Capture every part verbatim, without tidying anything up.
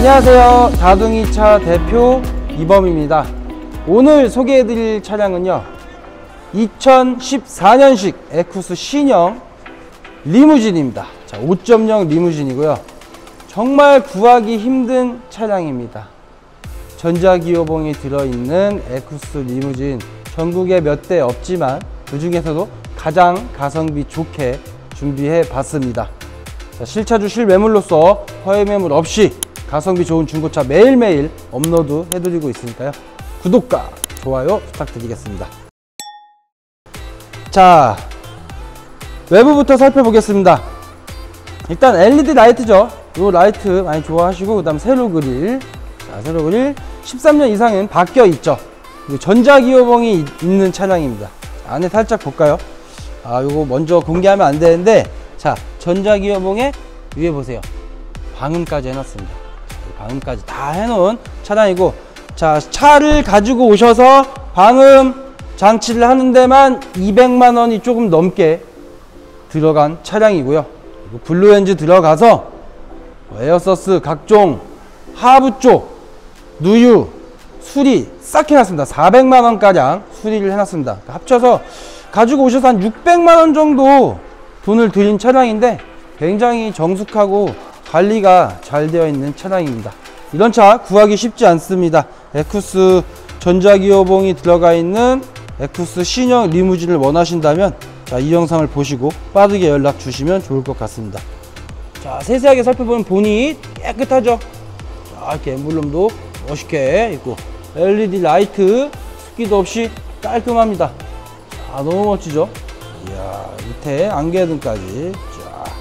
안녕하세요, 다둥이차 대표 이범입니다. 오늘 소개해드릴 차량은요, 이천십사 년식 에쿠스 신형 리무진입니다. 자, 오 점 영 리무진이고요. 정말 구하기 힘든 차량입니다. 전자기어봉이 들어있는 에쿠스 리무진, 전국에 몇 대 없지만 그 중에서도 가장 가성비 좋게 준비해 봤습니다. 자, 실차주 실매물로서 허위 매물 없이 가성비 좋은 중고차 매일매일 업로드 해드리고 있으니까요, 구독과 좋아요 부탁드리겠습니다. 자, 외부부터 살펴보겠습니다. 일단 엘이디 라이트죠. 이 라이트 많이 좋아하시고, 그 다음 세로 그릴, 자, 세로 그릴 십삼 년 이상은 바뀌어 있죠. 그리고 전자기어봉이 있는 차량입니다. 안에 살짝 볼까요? 아, 요거 먼저 공개하면 안 되는데, 자, 전자기어봉에 위에 보세요, 방음까지 해놨습니다. 방음까지 다 해놓은 차량이고, 자, 차를 가지고 오셔서 방음 장치를 하는 데만 이백만 원이 조금 넘게 들어간 차량이고요. 그리고 블루엔즈 들어가서 에어서스 각종 하부 쪽 누유 수리 싹 해놨습니다. 사백만 원가량 수리를 해놨습니다. 합쳐서 가지고 오셔서 한 육백만 원 정도 돈을 들인 차량인데, 굉장히 정숙하고 관리가 잘 되어 있는 차량입니다. 이런 차 구하기 쉽지 않습니다. 에쿠스 전자기어봉이 들어가 있는 에쿠스 신형 리무진을 원하신다면, 자, 이 영상을 보시고 빠르게 연락 주시면 좋을 것 같습니다. 자, 세세하게 살펴보면 보니 깨끗하죠. 자, 이렇게 엠블럼도 멋있게 있고, 엘이디 라이트 습기도 없이 깔끔합니다. 자, 너무 멋지죠. 이야, 밑에 안개등까지. 자,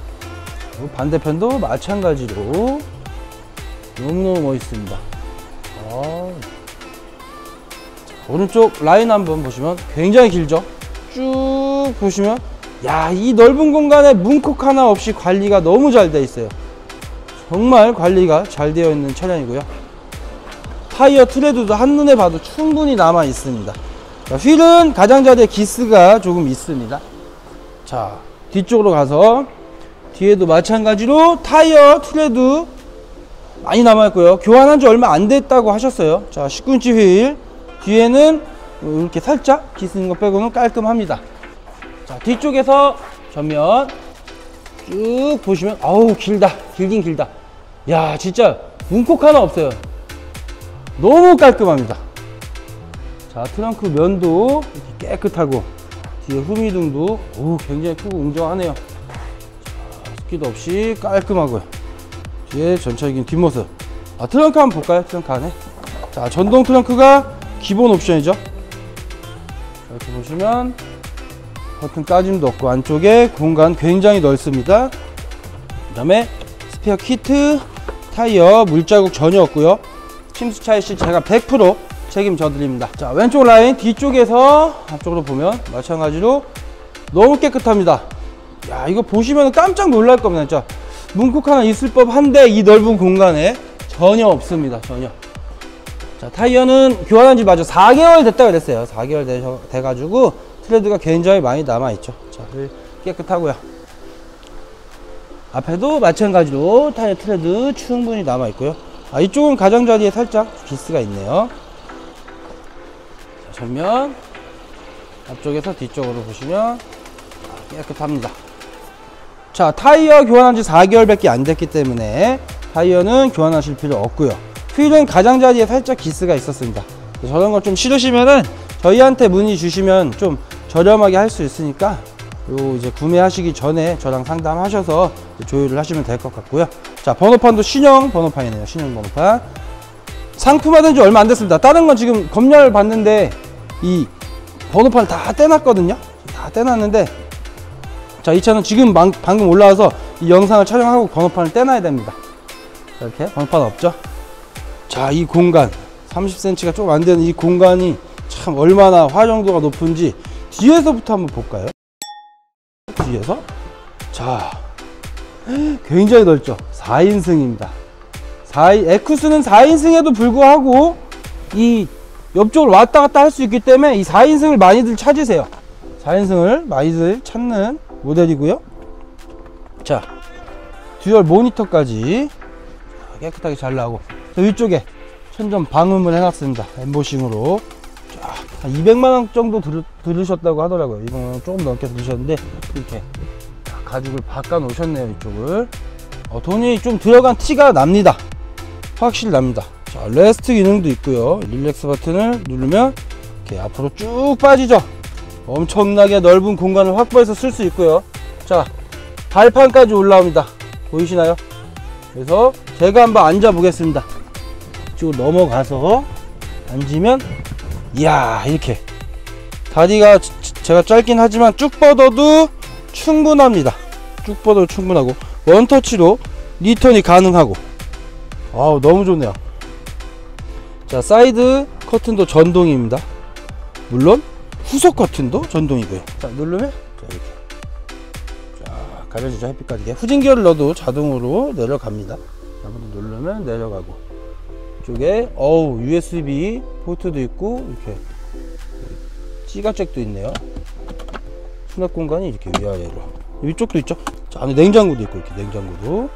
반대편도 마찬가지로 너무너무 멋있습니다. 아, 자, 오른쪽 라인 한번 보시면 굉장히 길죠. 쭉 보시면, 야, 이 넓은 공간에 문콕 하나 없이 관리가 너무 잘 되어 있어요. 정말 관리가 잘 되어 있는 차량이고요. 타이어 트레드도 한눈에 봐도 충분히 남아 있습니다. 자, 휠은 가장자리에 기스가 조금 있습니다. 자, 뒤쪽으로 가서 뒤에도 마찬가지로 타이어 트레드 많이 남아있고요. 교환한 지 얼마 안 됐다고 하셨어요. 자, 십구 인치 휠 뒤에는 이렇게 살짝 기스 있는 거 빼고는 깔끔합니다. 자, 뒤쪽에서 전면 쭉 보시면, 아우, 길다. 길긴 길다. 야, 진짜 문콕 하나 없어요. 너무 깔끔합니다. 자, 트렁크 면도 이렇게 깨끗하고, 뒤에 후미등도 오, 굉장히 크고 웅장하네요. 자, 습기도 없이 깔끔하고요. 뒤에 전체적인 뒷모습. 아, 트렁크 한번 볼까요? 트렁크 안에. 자, 전동 트렁크가 기본 옵션이죠. 이렇게 보시면 버튼 까짐도 없고, 안쪽에 공간 굉장히 넓습니다. 그 다음에 스페어 키트, 타이어 물자국 전혀 없고요. 침수 차이 시 제가 백 퍼센트 책임져 드립니다. 자, 왼쪽 라인 뒤쪽에서 앞쪽으로 보면 마찬가지로 너무 깨끗합니다. 야, 이거 보시면 깜짝 놀랄 겁니다. 진짜 문콕 하나 있을 법한데 이 넓은 공간에 전혀 없습니다. 전혀. 자, 타이어는 교환한 지 마저 사 개월 됐다고 그랬어요. 사 개월 되셔, 돼가지고 트레드가 굉장히 많이 남아있죠. 자, 깨끗하고요. 앞에도 마찬가지로 타이어 트레드 충분히 남아있고요. 아, 이쪽은 가장자리에 살짝 기스가 있네요. 자, 전면 앞쪽에서 뒤쪽으로 보시면 깨끗합니다. 자, 타이어 교환한 지 사 개월 밖에 안 됐기 때문에 타이어는 교환하실 필요 없고요. 휠은 가장자리에 살짝 기스가 있었습니다. 저런 거 좀 싫으시면은 저희한테 문의 주시면 좀 저렴하게 할 수 있으니까, 요 이제 구매하시기 전에 저랑 상담하셔서 조율을 하시면 될 것 같고요. 자, 번호판도 신형 번호판이네요. 신형 번호판. 상품화된 지 얼마 안 됐습니다. 다른 건 지금 검열 봤는데 이 번호판을 다 떼놨거든요. 다 떼놨는데, 자, 이 차는 지금 방, 방금 올라와서 이 영상을 촬영하고 번호판을 떼놔야 됩니다. 이렇게 번호판 없죠. 자, 이 공간 삼십 센티미터가 좀 안 되는 이 공간이 참 얼마나 활용도가 높은지 뒤에서부터 한번 볼까요? 뒤에서, 자, 굉장히 넓죠. 사 인승입니다. 사 인, 에쿠스는 사 인승에도 불구하고 이 옆쪽으로 왔다 갔다 할 수 있기 때문에 이 사 인승을 많이들 찾으세요. 사 인승을 많이들 찾는 모델이고요. 자, 듀얼 모니터까지 깨끗하게 잘 나오고, 위쪽에 천정 방음을 해놨습니다. 엠보싱으로. 자, 한 이백만 원 정도 들, 들으셨다고 하더라고요. 이건 조금 넘게 들으셨는데 이렇게 가죽을 바꿔 놓으셨네요. 이쪽을. 어, 돈이 좀 들어간 티가 납니다. 확실히 납니다. 자, 레스트 기능도 있고요. 릴렉스 버튼을 누르면 이렇게 앞으로 쭉 빠지죠. 엄청나게 넓은 공간을 확보해서 쓸 수 있고요. 자, 발판까지 올라옵니다. 보이시나요? 그래서 제가 한번 앉아 보겠습니다. 이쪽으로 넘어가서 앉으면, 이야, 이렇게 다리가 제가 짧긴 하지만 쭉 뻗어도 충분합니다. 쭉 뻗어도 충분하고 원터치로 리턴이 가능하고, 아우, 너무 좋네요. 자, 사이드 커튼도 전동입니다. 물론 후속 커튼도 전동이고요. 자, 누르면 자, 이렇게 자, 가려지죠. 햇빛 가리게. 후진기어를 넣어도 자동으로 내려갑니다. 한번 누르면 내려가고, 이쪽에 어우 유에스비 포트도 있고 이렇게 찌가잭도 있네요. 수납 공간이 이렇게 위아래로, 위쪽도 있죠. 자, 안에 냉장고도 있고, 이렇게 냉장고도.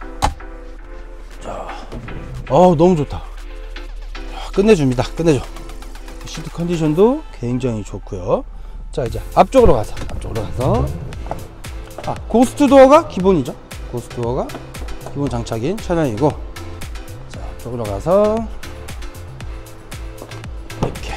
자, 어우, 너무 좋다. 자, 끝내줍니다. 끝내줘. 시트 컨디션도 굉장히 좋고요. 자, 이제 앞쪽으로 가서 앞쪽으로 가서 아, 고스트 도어가 기본이죠. 고스트 도어가 기본 장착인 차량이고, 자, 앞쪽으로 가서 이렇게,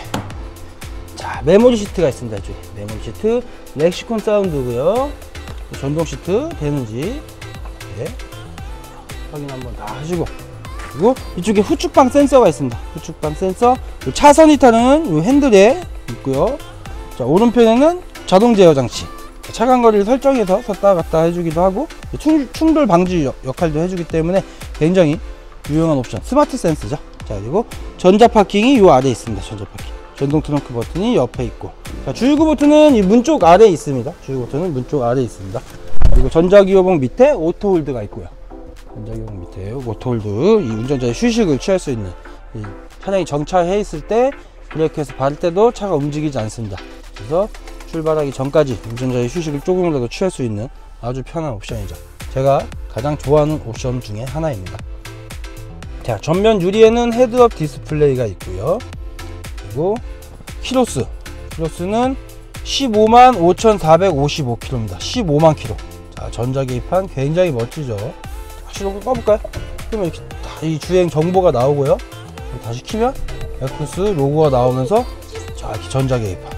자, 메모리 시트가 있습니다. 이쪽에 메모리 시트, 렉시콘 사운드고요. 전동 시트 되는지, 네, 확인 한번 다 하시고, 그리고 이쪽에 후측방 센서가 있습니다. 후측방 센서, 차선 이탈은 이 핸들에 있고요. 자, 오른편에는 자동 제어 장치, 차간 거리를 설정해서 섰다 갔다 해주기도 하고 충, 충돌 방지 역할도 해주기 때문에 굉장히 유용한 옵션, 스마트 센스죠. 자, 그리고 전자 파킹이 이 아래에 있습니다. 전자 파킹, 전동 트렁크 버튼이 옆에 있고, 자, 주유구 버튼은 이 문 쪽 아래에 있습니다. 주유구 버튼은 문 쪽 아래에 있습니다. 그리고 전자기어봉 밑에 오토 홀드가 있고요. 전자기어봉 밑에 오토 홀드, 이 운전자의 휴식을 취할 수 있는, 이 차량이 정차해 있을 때 브레이크에서 밟을 때도 차가 움직이지 않습니다. 그래서 출발하기 전까지 운전자의 휴식을 조금이라도 취할 수 있는 아주 편한 옵션이죠. 제가 가장 좋아하는 옵션 중에 하나입니다. 자, 전면 유리에는 헤드업 디스플레이가 있고요. 그리고 키로수, 키로수는 십오만 오천사백오십오 킬로미터입니다. 십오만 킬로. 자, 전자계기판 굉장히 멋지죠. 시동 꺼볼까요? 그러면 이렇게 다 이 주행 정보가 나오고요. 다시 키면 에쿠스 로고가 나오면서, 자, 이렇게 전자계기판.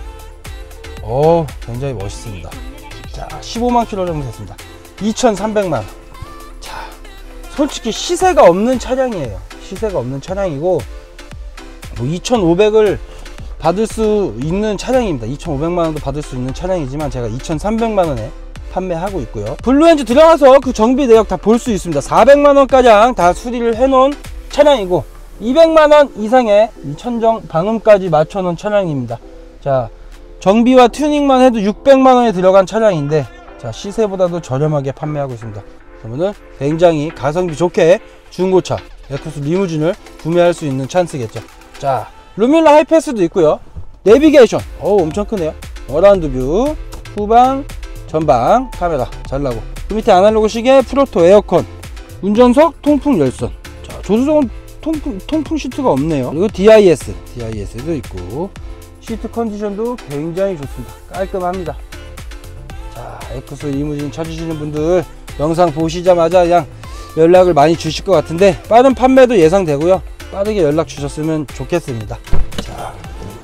어, 굉장히 멋있습니다. 자, 십오만 킬로 정도 됐습니다. 이천삼백만 원. 자, 솔직히 시세가 없는 차량이에요. 시세가 없는 차량이고, 뭐 이천오백을 받을 수 있는 차량입니다. 이천오백만 원도 받을 수 있는 차량이지만 제가 이천삼백만 원에 판매하고 있고요. 블루엔즈 들어가서 그 정비 내역 다 볼 수 있습니다. 사백만 원가량 다 수리를 해놓은 차량이고, 이백만 원 이상의 천정 방음까지 맞춰놓은 차량입니다. 자, 정비와 튜닝만 해도 육백만 원에 들어간 차량인데, 자, 시세보다도 저렴하게 판매하고 있습니다. 그러면은 굉장히 가성비 좋게 중고차 에쿠스 리무진을 구매할 수 있는 찬스겠죠. 자, 루밀라 하이패스도 있고요. 내비게이션, 오, 엄청 크네요. 어라운드 뷰, 후방, 전방 카메라 잘 나오고, 그 밑에 아날로그 시계, 프로토 에어컨, 운전석 통풍 열선. 자, 조수석은 통풍, 통풍 시트가 없네요. 그리고 디아이에스, 디아이에스도 있고, 시트 컨디션도 굉장히 좋습니다. 깔끔합니다. 자, 에쿠스 리무진 찾으시는 분들 영상 보시자마자 그냥 연락을 많이 주실 것 같은데, 빠른 판매도 예상되고요. 빠르게 연락 주셨으면 좋겠습니다. 자,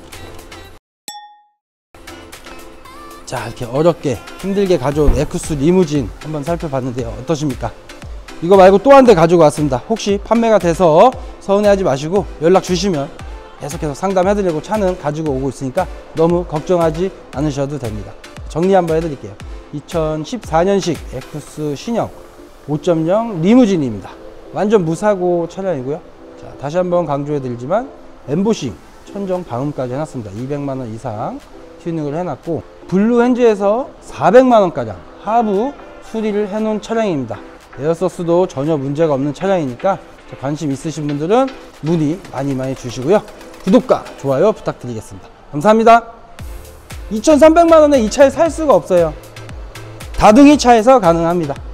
자, 이렇게 어렵게 힘들게 가져온 에쿠스 리무진 한번 살펴봤는데요. 어떠십니까? 이거 말고 또 한 대 가지고 왔습니다. 혹시 판매가 돼서 서운해하지 마시고 연락 주시면 계속해서 상담해드리고 차는 가지고 오고 있으니까 너무 걱정하지 않으셔도 됩니다. 정리 한번 해드릴게요. 이천십사 년식 에쿠스 신형 오 점 영 리무진입니다. 완전 무사고 차량이고요. 자, 다시 한번 강조해드리지만 엠보싱, 천정 방음까지 해놨습니다. 이백만 원 이상 튜닝을 해놨고, 블루엔즈에서 사백만 원가량 하부 수리를 해놓은 차량입니다. 에어서스도 전혀 문제가 없는 차량이니까 관심 있으신 분들은 문의 많이 많이 주시고요. 구독과 좋아요 부탁드리겠습니다. 감사합니다. 이천삼백만 원에 이 차에 살 수가 없어요. 다둥이 차에서 가능합니다.